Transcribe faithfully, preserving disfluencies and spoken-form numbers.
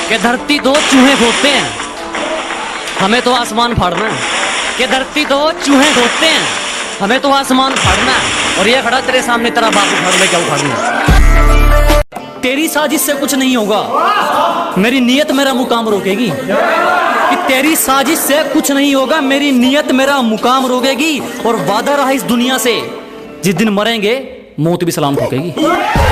कि धरती दो चूहे खोदते हैं, हमें तो आसमान फाड़ना है। कि धरती दो चूहे खोदते हैं, हमें तो आसमान फाड़ना है। और ये खड़ा तेरे सामने, तेरा बाप उखाड़ ले, क्या उखाड़ना? तेरी साजिश से कुछ नहीं होगा, मेरी नीयत मेरा मुकाम रोकेगी। कि तेरी साजिश से कुछ नहीं होगा, मेरी नीयत मेरा मुकाम रोकेगी। और वादा रहा इस दुनिया से, जिस दिन मरेंगे मौत भी सलाम ठोकेगी।